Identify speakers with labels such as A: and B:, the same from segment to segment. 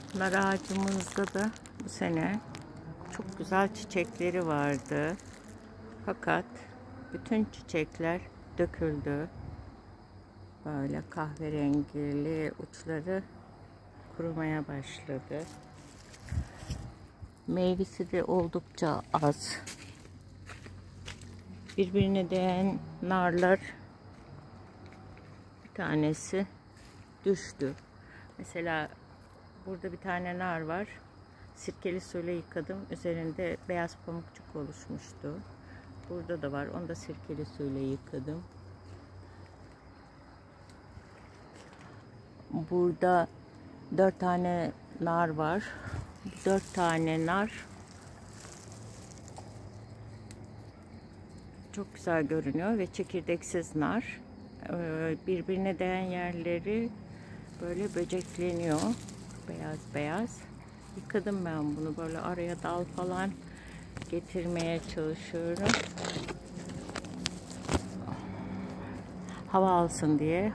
A: Nar ağacımızda da bu sene çok güzel çiçekleri vardı. Fakat bütün çiçekler döküldü. Böyle kahverengili uçları kurumaya başladı. Meyvesi de oldukça az. Birbirine değen narlar bir tanesi düştü. Mesela burada bir tane nar var. Sirkeli suyla yıkadım. Üzerinde beyaz pamukçuk oluşmuştu. Burada da var. Onu da sirkeli suyla yıkadım. Burada 4 tane nar var. 4 tane nar çok güzel görünüyor ve çekirdeksiz nar. Birbirine değen yerleri böyle böcekleniyor. Beyaz beyaz. Yıkadım ben bunu. Böyle araya dal falan getirmeye çalışıyorum. Hava alsın diye.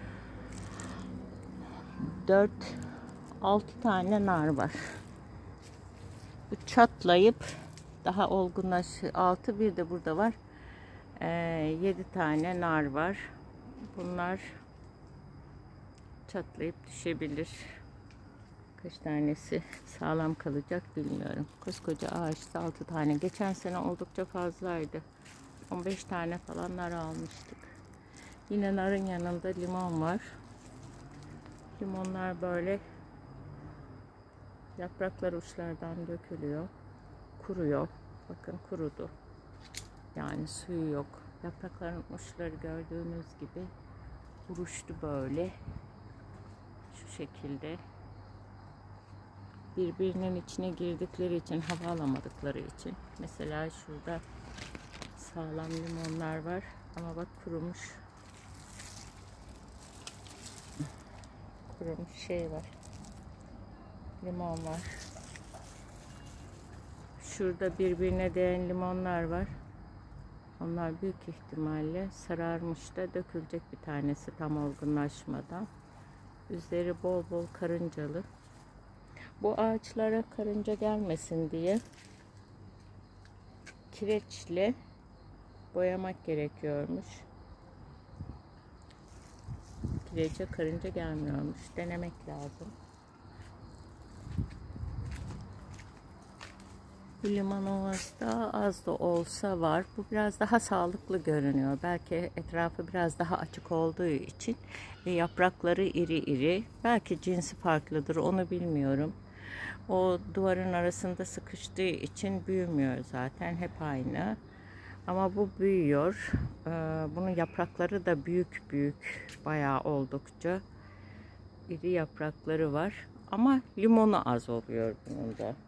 A: 4-6 tane nar var. Bu çatlayıp daha olgunlaşıyor. 6 bir de burada var. 7 tane nar var. Bunlar çatlayıp düşebilir. Kaç tanesi sağlam kalacak bilmiyorum. Koskoca ağaçta 6 tane. Geçen sene oldukça fazlaydı. 15 tane falan nar almıştık. Yine narın yanında limon var. Limonlar böyle yapraklar uçlardan dökülüyor. Kuruyor. Bakın kurudu. Yani suyu yok. Yaprakların uçları gördüğünüz gibi buruştu böyle. Şu şekilde. Birbirinin içine girdikleri için, hava alamadıkları için. Mesela şurada sağlam limonlar var ama bak kurumuş. Kurumuş şey var. Limon var. Şurada birbirine değen limonlar var. Onlar büyük ihtimalle sararmış da dökülecek bir tanesi tam olgunlaşmadan. Üzeri bol bol karıncalı. Bu ağaçlara karınca gelmesin diye kireçle boyamak gerekiyormuş. Kirece karınca gelmiyormuş. Denemek lazım. Bu limon ovası da az da olsa var. Bu biraz daha sağlıklı görünüyor. Belki etrafı biraz daha açık olduğu için ve yaprakları iri iri. Belki cinsi farklıdır, onu bilmiyorum. O duvarın arasında sıkıştığı için büyümüyor zaten. Hep aynı. Ama bu büyüyor. Bunun yaprakları da büyük büyük. Bayağı oldukça iri yaprakları var. Ama limonu az oluyor bunun da.